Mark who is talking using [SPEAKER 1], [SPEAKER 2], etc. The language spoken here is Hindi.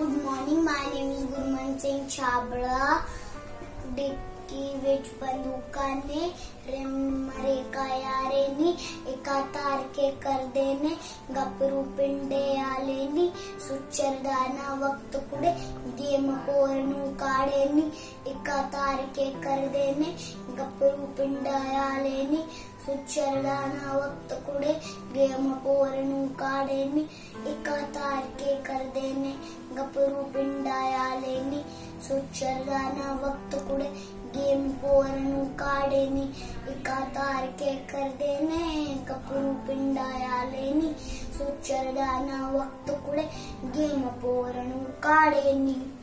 [SPEAKER 1] Good morning. My name is Gurman Singh Chhabra. Dickey विच बंदूका ने मरे का यारे नी एका तार के कर देने गपरू पिंडे आले नी सुचर गाना वक्त कुड़े गेम पोरनू काड़े नी एका तार के कर देने गपरू पिंडा आले नी सुचर गाना वक्त कुड़े गेम पोरनू काड़े नी एका तार के कर देने गपरू पिंडा आले नी सुचर गाना वक्त कुड़े गेम पोरनू काड़े नी एका तार के कर देने गपरू पिंडा आले नी सुचर गाना वक्त कुड़े गेम पोरनू काड़े नी।